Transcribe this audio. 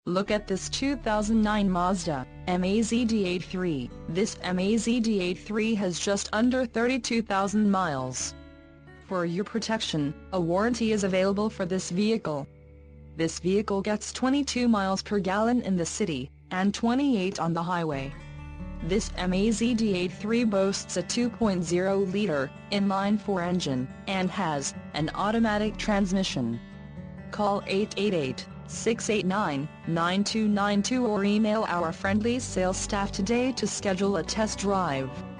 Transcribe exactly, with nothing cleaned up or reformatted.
Look at this two thousand nine Mazda M A Z D A three. This M A Z D A three has just under thirty-two thousand miles. For your protection, a warranty is available for this vehicle. This vehicle gets twenty-two miles per gallon in the city, and twenty-eight on the highway. This M A Z D A three boasts a two point oh liter inline-four engine, and has an automatic transmission. Call eight eight eight, six eight nine, nine two nine two or email our friendly sales staff today to schedule a test drive.